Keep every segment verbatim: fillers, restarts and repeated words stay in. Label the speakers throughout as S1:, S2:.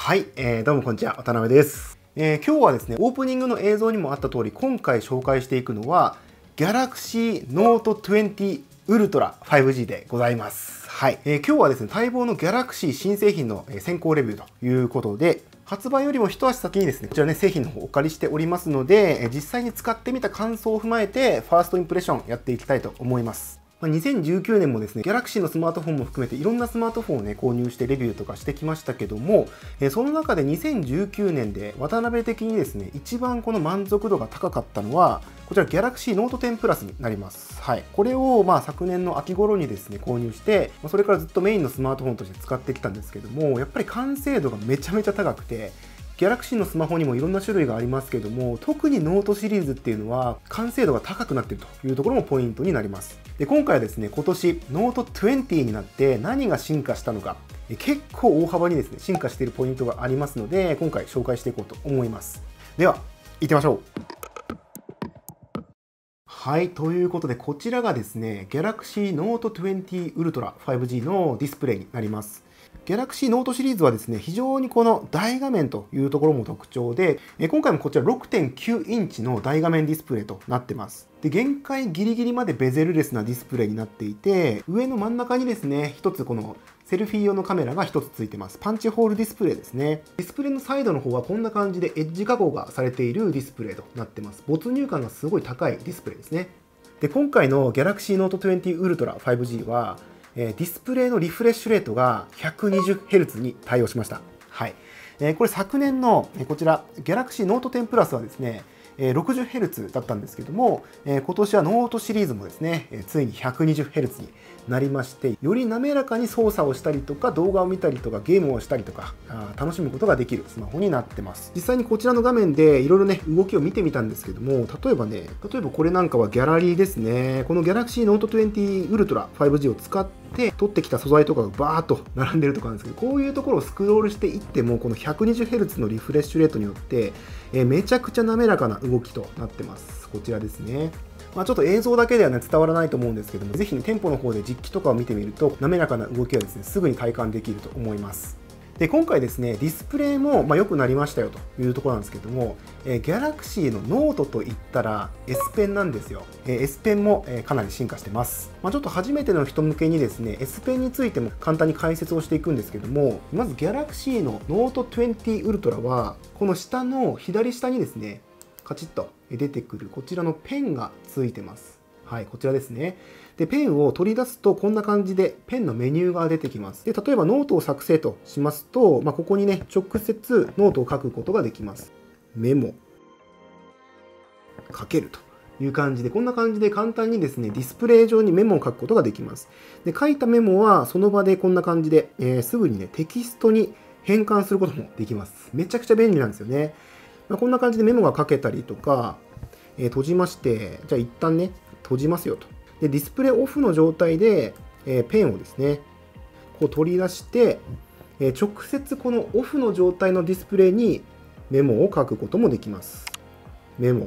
S1: はい、えー、どうもこんにちは、渡辺です、えー。今日はですね、オープニングの映像にもあった通り、今回紹介していくのは Galaxy Note にじゅう Ultra ファイブジー でございます。はい、えー、今日はですね、待望の Galaxy 新製品の先行レビューということで、発売よりも一足先にですね、こちらね、製品の方をお借りしておりますので、実際に使ってみた感想を踏まえて、ファーストインプレッションやっていきたいと思います。にせんじゅうきゅうねんもですね、Galaxy のスマートフォンも含めていろんなスマートフォンをね、購入してレビューとかしてきましたけども、えその中でにせんじゅうきゅうねんで渡辺的にですね、一番この満足度が高かったのは、こちら Galaxy Note テンプラスになります。はい。これをまあ昨年の秋頃にですね、購入して、それからずっとメインのスマートフォンとして使ってきたんですけども、やっぱり完成度がめちゃめちゃ高くて、ギャラクシーのスマホにもいろんな種類がありますけども、特にノートシリーズっていうのは完成度が高くなっているというところもポイントになります。で、今回はですね、今年ノートにじゅうになって何が進化したのか、結構大幅にですね、進化しているポイントがありますので、今回紹介していこうと思います。では、行ってみましょう。はい、ということで、こちらがですね、Galaxy Note にじゅう Ultra ファイブジー のディスプレイになります。Galaxy Note シリーズはですね、非常にこの大画面というところも特徴で、今回もこちら ろくてんきゅうインチの大画面ディスプレイとなってます。で、限界ギリギリまでベゼルレスなディスプレイになっていて、上の真ん中にですね、一つこのセルフィー用のカメラが一つついてます。パンチホールディスプレイですね。ディスプレイのサイドの方はこんな感じでエッジ加工がされているディスプレイとなってます。没入感がすごい高いディスプレイですね。で、今回の Galaxy Note にじゅう Ultra ファイブジー は、ディスプレイのリフレッシュレートが ひゃくにじゅうヘルツ に対応しました。はい。これ昨年のこちら Galaxy Note テンプラスはですね、ろくじゅうヘルツ だったんですけども、今年はノートシリーズもですね、ついに ひゃくにじゅうヘルツ になりまして、より滑らかに操作をしたりとか、動画を見たりとか、ゲームをしたりとか、楽しむことができるスマホになってます。実際にこちらの画面でいろいろね、動きを見てみたんですけども、例えばね、例えばこれなんかはギャラリーですね。この Galaxy Note にじゅう Ultra ファイブジー を使って撮ってきた素材とかがバーっと並んでるとかなんですけど、こういうところをスクロールしていっても、この ひゃくにじゅうヘルツ のリフレッシュレートによって、えめちゃくちゃ滑らかな動きとなってます。こちらですね。まあ、ちょっと映像だけでは、ね、伝わらないと思うんですけども、ぜひ、ね、店舗の方で実機とかを見てみると、滑らかな動きはですね、すぐに体感できると思います。で、今回ですね、ディスプレイもまあ良くなりましたよというところなんですけども、えー、Galaxy のノートといったら S ペンなんですよ。えー、S ペンも、えー、かなり進化してます。まあ、ちょっと初めての人向けにですね、S ペンについても簡単に解説をしていくんですけども、まず Galaxy の ノートにじゅう Ultra は、この下の左下にですね、カチッと出てくるこちらのペンがついてます。はい、こちらですね。で、ペンを取り出すとこんな感じでペンのメニューが出てきます。で、例えばノートを作成としますと、まあ、ここにね、直接ノートを書くことができます。メモ、書けるという感じで、こんな感じで簡単にですね、ディスプレイ上にメモを書くことができます。で、書いたメモはその場でこんな感じで、えー、すぐにね、テキストに変換することもできます。めちゃくちゃ便利なんですよね。まあ、こんな感じでメモが書けたりとか、えー、閉じまして、じゃあ一旦ね、閉じますよと。で、ディスプレイオフの状態で、えー、ペンをですね、こう取り出して、えー、直接このオフの状態のディスプレイにメモを書くこともできます。メモ。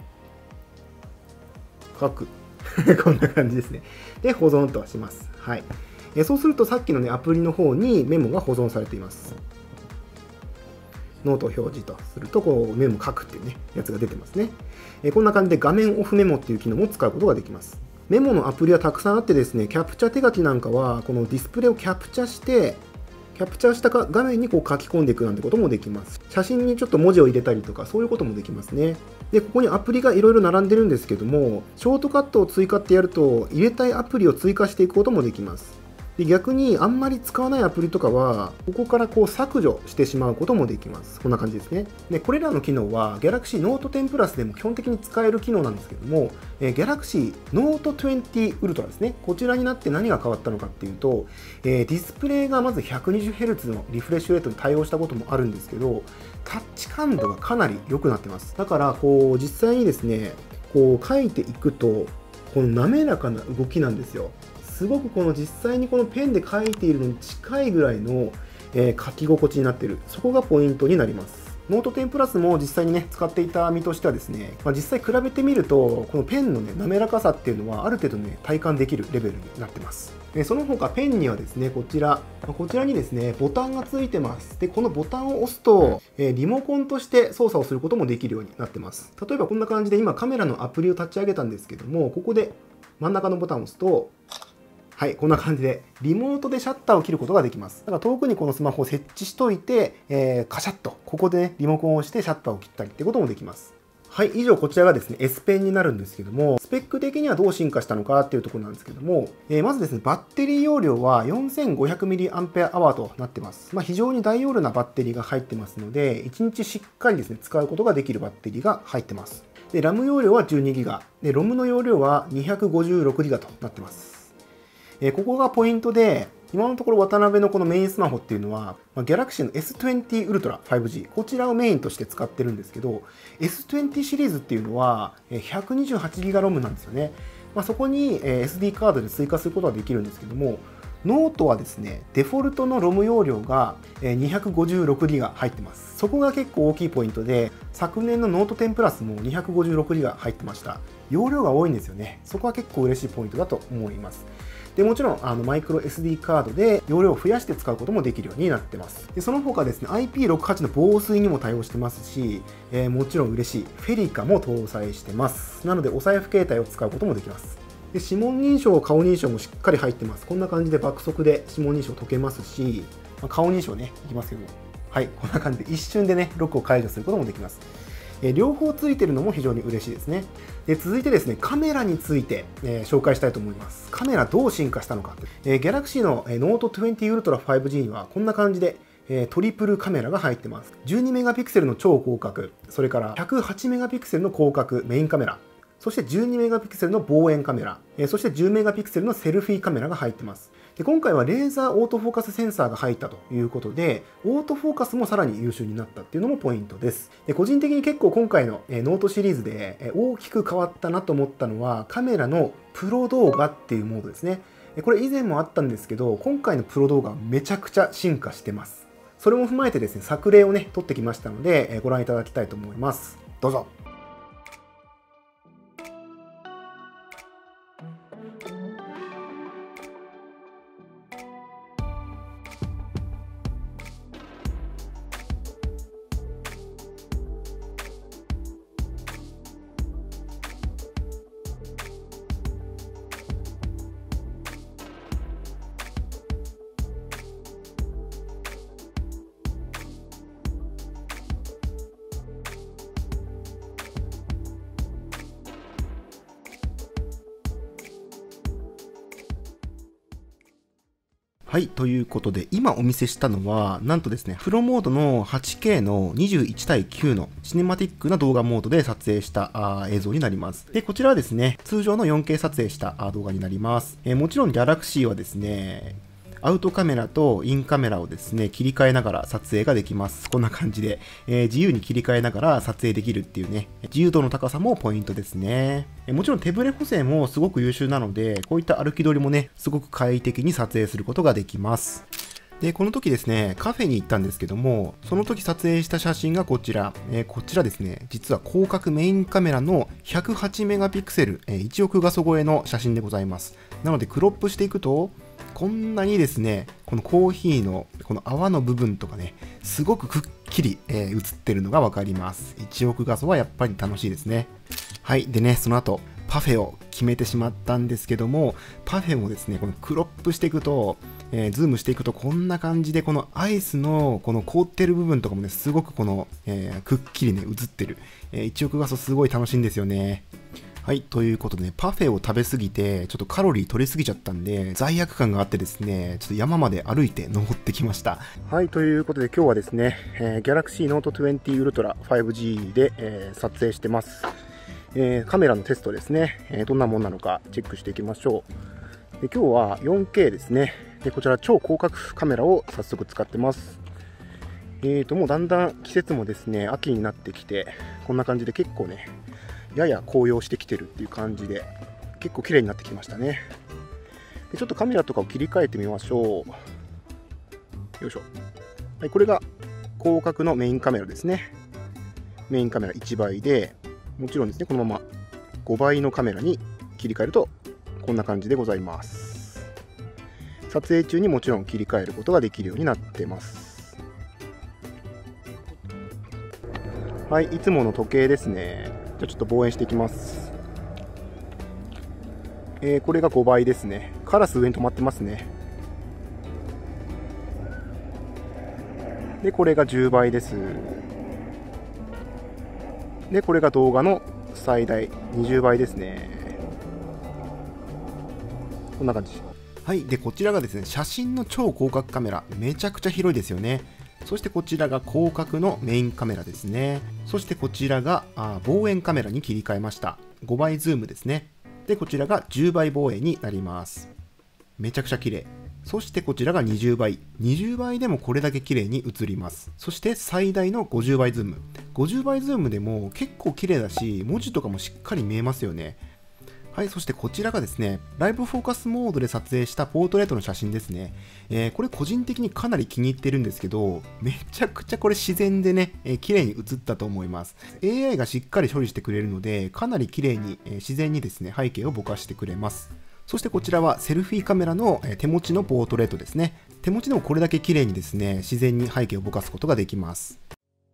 S1: 書く。こんな感じですね。で、保存とします。はい。えー、そうするとさっきのね、アプリの方にメモが保存されています。ノートを表示とすると、こうメモ書くっていうね、やつが出てますね。えー、こんな感じで画面オフメモっていう機能も使うことができます。メモのアプリはたくさんあってですね、キャプチャ手書きなんかは、このディスプレイをキャプチャして、キャプチャした画面にこう書き込んでいくなんてこともできます。写真にちょっと文字を入れたりとか、そういうこともできますね。で、ここにアプリがいろいろ並んでるんですけども、ショートカットを追加ってやると、入れたいアプリを追加していくこともできます。で、逆にあんまり使わないアプリとかは、ここからこう削除してしまうこともできます。こんな感じですね。で、これらの機能は Galaxy Note テンプラスでも基本的に使える機能なんですけども、えー、Galaxy Note にじゅう Ultra ですね。こちらになって何が変わったのかっていうと、えー、ディスプレイがまず ひゃくにじゅうヘルツ のリフレッシュレートに対応したこともあるんですけど、タッチ感度がかなり良くなってます。だから、こう、実際にですね、こう書いていくと、この滑らかな動きなんですよ。すごくこの実際にこのペンで書いているのに近いぐらいの、えー、書き心地になっている。そこがポイントになります。 ノートテンプラスも実際にね、使っていた身としてはですね、まあ、実際比べてみると、このペンのね、滑らかさっていうのはある程度ね、体感できるレベルになってます。でその他ペンにはですね、こちら、こちらにですね、ボタンがついてます。で、このボタンを押すと、えー、リモコンとして操作をすることもできるようになってます。例えばこんな感じで今カメラのアプリを立ち上げたんですけども、ここで真ん中のボタンを押すと、はい、こんな感じでリモートでシャッターを切ることができます。だから遠くにこのスマホを設置しといて、えー、カシャッとここでね、リモコンを押してシャッターを切ったりってこともできます。はい、以上こちらがですね、S ペンになるんですけども、スペック的にはどう進化したのかっていうところなんですけども、えー、まずですね、バッテリー容量は よんせんごひゃくミリアンペアアワー となってます。まあ、非常に大容量なバッテリーが入ってますので、いちにちしっかりですね、使うことができるバッテリーが入ってます。で、ラム 容量は じゅうにギガ、で、ロム の容量は にひゃくごじゅうろくギガとなってます。えー、ここがポイントで、今のところ渡辺のこのメインスマホっていうのは、まあ、Galaxy の エスにじゅう Ultra ファイブジー、こちらをメインとして使ってるんですけど、エスにじゅう シリーズっていうのは ひゃくにじゅうはちギガ ロムなんですよね。まあ、そこに エスディー カードで追加することができるんですけども、ノートはですね、デフォルトの ロム 容量が にひゃくごじゅうろくギガ 入ってます。そこが結構大きいポイントで、昨年のノートテンプラスも にひゃくごじゅうろくギガ 入ってました。容量が多いんですよね。そこは結構嬉しいポイントだと思います。でもちろんあのマイクロ エスディー カードで容量を増やして使うこともできるようになってます。でその他ですね、アイピーろくじゅうはち の防水にも対応してますし、えー、もちろん嬉しいフェリカも搭載してます。なのでお財布携帯を使うこともできます。で指紋認証、顔認証もしっかり入ってます。こんな感じで爆速で指紋認証解けますし、まあ、顔認証ね、いきますけども、はい、こんな感じで一瞬でね、ロックを解除することもできます。えー、両方ついてるのも非常に嬉しいですね。で続いてですね、カメラについて、えー、紹介したいと思います。カメラどう進化したのかって、えー、Galaxy の ノートにじゅう Ultra ファイブジー にはこんな感じで、えー、トリプルカメラが入ってます。じゅうにメガピクセルの超広角、それからひゃくはちメガピクセルの広角メインカメラ、そしてじゅうにメガピクセルの望遠カメラ、えー、そしてじゅうメガピクセルのセルフィーカメラが入ってます。で今回はレーザーオートフォーカスセンサーが入ったということで、オートフォーカスもさらに優秀になったっていうのもポイントです。で個人的に結構今回のノートシリーズで大きく変わったなと思ったのは、カメラのプロ動画っていうモードですね。これ以前もあったんですけど、今回のプロ動画めちゃくちゃ進化してます。それも踏まえてですね、作例をね、撮ってきましたので、ご覧いただきたいと思います。どうぞ。はい、ということで、今お見せしたのは、なんとですね、プロモードの はちケー のにじゅういちたいきゅうのシネマティックな動画モードで撮影したあ映像になります。で、こちらはですね、通常の よんケー 撮影した動画になります。えー、もちろん Galaxy はですね、アウトカメラとインカメラをですね、切り替えながら撮影ができます。こんな感じで、えー、自由に切り替えながら撮影できるっていうね、自由度の高さもポイントですね。えー、もちろん手ブレ補正もすごく優秀なので、こういった歩き取りもね、すごく快適に撮影することができます。で、この時ですね、カフェに行ったんですけども、その時撮影した写真がこちら。えー、こちらですね、実は広角メインカメラのひゃくはちメガピクセル、えー、いちおく画素超えの写真でございます。なので、クロップしていくと、こんなにですね、このコーヒーのこの泡の部分とかね、すごくくっきり、えー、映ってるのがわかります。いちおく画素はやっぱり楽しいですね。はい。でね、その後、パフェを決めてしまったんですけども、パフェもですね、このクロップしていくと、えー、ズームしていくとこんな感じで、このアイスのこの凍ってる部分とかもね、すごくこの、えー、くっきりね、映ってる。えー、いちおく画素すごい楽しいんですよね。はい、ということで、ね、パフェを食べ過ぎて、ちょっとカロリー取りすぎちゃったんで、罪悪感があってですね、ちょっと山まで歩いて登ってきました。はい、ということで今日はですね、えー、Galaxy ノートにじゅう Ultra ファイブジー で、えー、撮影してます。えー、カメラのテストですね、えー、どんなもんなのかチェックしていきましょう。で今日は よんケー ですね。でこちら超広角カメラを早速使ってます。えーと、もうだんだん季節もですね、秋になってきて、こんな感じで結構ね、やや紅葉してきてるっていう感じで結構綺麗になってきましたね。でちょっとカメラとかを切り替えてみましょう。よいしょ。はい、これが広角のメインカメラですね。メインカメラいちばいで、もちろんですね、このままごばいのカメラに切り替えるとこんな感じでございます。撮影中にもちろん切り替えることができるようになってます。はい、いつもの時計ですね。じゃあちょっと望遠していきます。えー、これがごばいですね。カラス上に止まってますね。で、これがじゅうばいです。で、これが動画の最大にじゅうばいですね。こんな感じ。はい。で、こちらがですね、写真の超広角カメラ。めちゃくちゃ広いですよね。そしてこちらが広角のメインカメラですね。そしてこちらがあ望遠カメラに切り替えました。ごばいズームですね。で、こちらがじゅうばい望遠になります。めちゃくちゃ綺麗。そしてこちらがにじゅうばい。にじゅうばいでもこれだけ綺麗に映ります。そして最大のごじゅうばいズーム。ごじゅうばいズームでも結構綺麗だし、文字とかもしっかり見えますよね。はい、そしてこちらがですね、ライブフォーカスモードで撮影したポートレートの写真ですね。えー、これ個人的にかなり気に入ってるんですけど、めちゃくちゃこれ自然でね、えー、綺麗に写ったと思います。エーアイ がしっかり処理してくれるので、かなり綺麗に、えー、自然にですね、背景をぼかしてくれます。そしてこちらはセルフィーカメラの手持ちのポートレートですね。手持ちでもこれだけ綺麗にですね、自然に背景をぼかすことができます。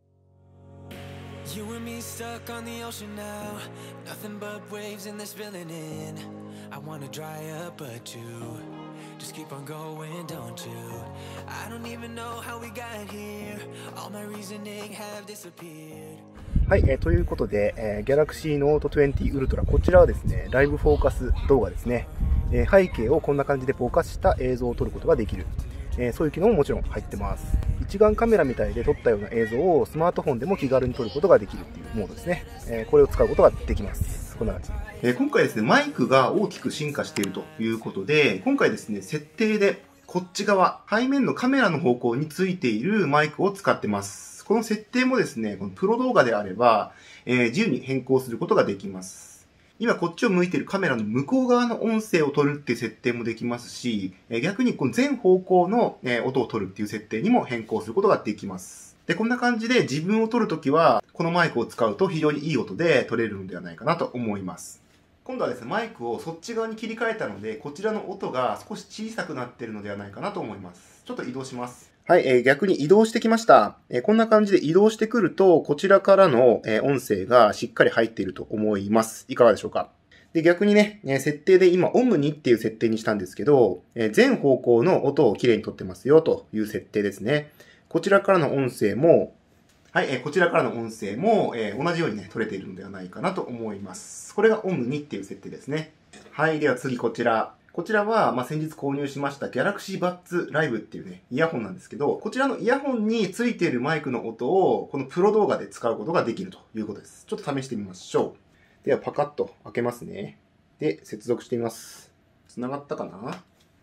S1: はい、えー、ということで、えー、Galaxy Note にじゅう Ultra、こちらはですね、ライブフォーカス動画ですね。えー、背景をこんな感じでぼかした映像を撮ることができる。えー、そういう機能ももちろん入ってます。一眼カメラみたいで撮ったような映像をスマートフォンでも気軽に撮ることができるっていうモードですね。えー、これを使うことができます。こんな感じ。えー、今回ですね、マイクが大きく進化しているということで、今回ですね、設定でこっち側、背面のカメラの方向についているマイクを使ってます。この設定もですね、このプロ動画であれば、えー、自由に変更することができます。今こっちを向いているカメラの向こう側の音声を取るっていう設定もできますし、えー、逆にこの全方向の、えー、音を取るっていう設定にも変更することができます。で、こんな感じで自分を撮るときは、このマイクを使うと非常にいい音で撮れるのではないかなと思います。今度はですね、マイクをそっち側に切り替えたので、こちらの音が少し小さくなっているのではないかなと思います。ちょっと移動します。はい、えー、逆に移動してきました。えー、こんな感じで移動してくると、こちらからの、えー、音声がしっかり入っていると思います。いかがでしょうか。で、逆にね、えー、設定で今、オムニっていう設定にしたんですけど、えー、全方向の音をきれいに取ってますよという設定ですね。こちらからの音声も、はい、えー、こちらからの音声も、えー、同じようにね、取れているのではないかなと思います。これがオムニっていう設定ですね。はい、では次こちら。こちらは、まあ、先日購入しました Galaxy Buds Live っていうね、イヤホンなんですけど、こちらのイヤホンについているマイクの音を、このプロ動画で使うことができるということです。ちょっと試してみましょう。では、パカッと開けますね。で、接続してみます。繋がったかな？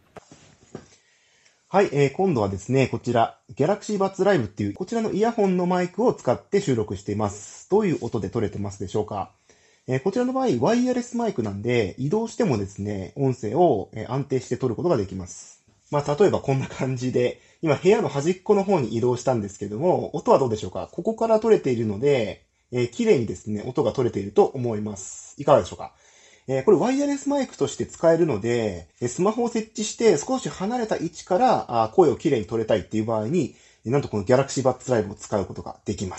S1: はい、えー、今度はですね、こちら、Galaxy Buds Live っていう、こちらのイヤホンのマイクを使って収録しています。どういう音で撮れてますでしょうか？えー、こちらの場合、ワイヤレスマイクなんで、移動してもですね、音声を安定して取ることができます。まあ、例えばこんな感じで、今部屋の端っこの方に移動したんですけども、音はどうでしょうか？ここから取れているので、えー、綺麗にですね、音が取れていると思います。いかがでしょうか？えー、これワイヤレスマイクとして使えるので、スマホを設置して少し離れた位置から声を綺麗に取れたいっていう場合に、なんとこの Galaxy Buds Live を使うことができます。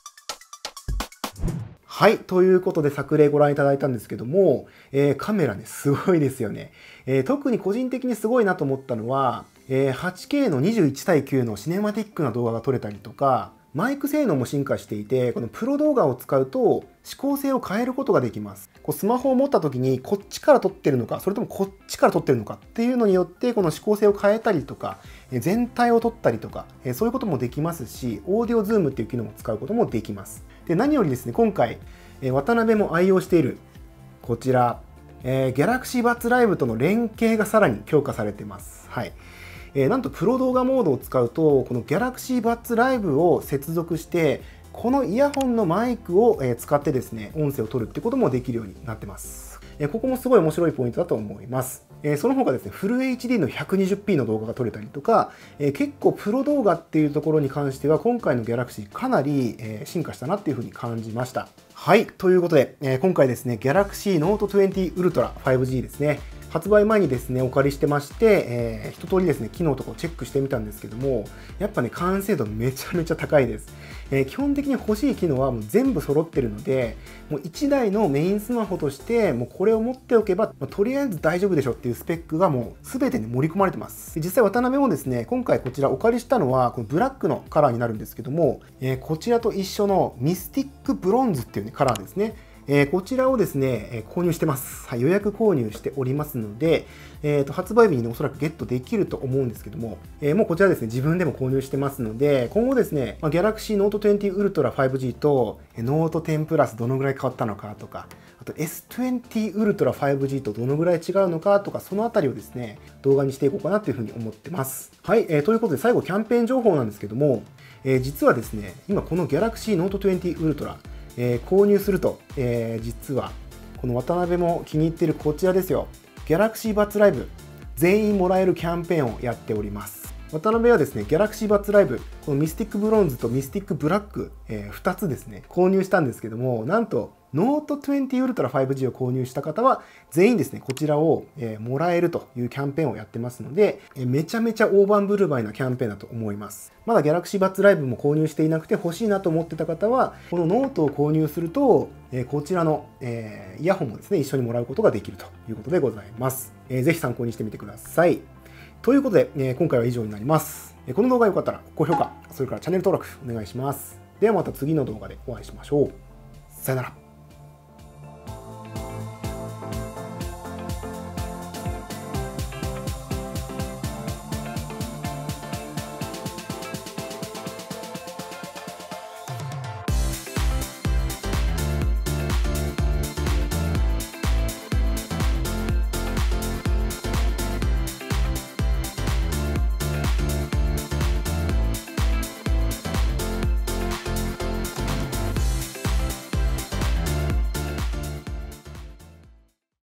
S1: はい。ということで作例ご覧いただいたんですけども、えー、カメラね、すごいですよね。えー、特に個人的にすごいなと思ったのは、えー、はちケー のにじゅういちたいきゅうのシネマティックな動画が撮れたりとか、マイク性能も進化していて、このプロ動画を使うと指向性を変えることができます。こうスマホを持った時にこっちから撮ってるのか、それともこっちから撮ってるのかっていうのによって、この指向性を変えたりとか、全体を撮ったりとか、そういうこともできますし、オーディオズームっていう機能も使うこともできます。で、何よりですね、今回、渡辺も愛用している、こちら、えー、Galaxy Buds Live との連携がさらに強化されています。はい。えー、なんとプロ動画モードを使うと、この Galaxy Buds Live を接続して、このイヤホンのマイクを使ってですね、音声を取るってこともできるようになってます。ここもすごい面白いポイントだと思います。 えー、その他ですね、フル エイチディー の ひゃくにじゅうピー の動画が撮れたりとか、えー、結構プロ動画っていうところに関しては、今回の Galaxy かなり、えー、進化したなっていうふうに感じました。はい、ということで、えー、今回ですね、Galaxy Note にじゅう Ultra ファイブジー ですね。発売前にですね、お借りしてまして、えー、一通りですね、機能とかをチェックしてみたんですけども、やっぱね、完成度めちゃめちゃ高いです。えー、基本的に欲しい機能はもう全部揃ってるので、もういちだいのメインスマホとして、もうこれを持っておけば、まあ、とりあえず大丈夫でしょっていうスペックがもう全てに盛り込まれてます。実際渡辺もですね、今回こちらお借りしたのは、このブラックのカラーになるんですけども、えー、こちらと一緒のミスティックブロンズっていう、ね、カラーですね。えー、こちらをですね、えー、購入してます。はい、予約購入しておりますので、えーと、発売日に、ね、おそらくゲットできると思うんですけども、えー、もうこちらですね、自分でも購入してますので、今後ですね、まあ、Galaxy Note にじゅう Ultra ファイブジー と Note テンプラスどのぐらい変わったのかとか、あと エスにじゅう Ultra ファイブジー とどのぐらい違うのかとか、そのあたりをですね、動画にしていこうかなというふうに思ってます。はい、えー、ということで最後キャンペーン情報なんですけども、えー、実はですね、今この Galaxy Note にじゅう Ultra、えー、購入すると、えー、実はこの渡辺も気に入っているこちらですよ。Galaxy Buds Live 全員もらえるキャンペーンをやっております。渡辺はですね、Galaxy Buds Live、このミスティックブロンズとミスティックブラック、えー、ふたつですね、購入したんですけども、なんと Note にじゅう Ultra ファイブジー を購入した方は全員ですね、こちらを、えー、もらえるというキャンペーンをやってますので、えー、めちゃめちゃ大盤振る舞いなキャンペーンだと思います。まだ Galaxy Buds Live も購入していなくて欲しいなと思ってた方は、この Note を購入すると、えー、こちらの、えー、イヤホンもですね、一緒にもらうことができるということでございます。えー、ぜひ参考にしてみてください。ということで、えー、今回は以上になります。この動画が良かったら高評価、それからチャンネル登録お願いします。ではまた次の動画でお会いしましょう。さよなら。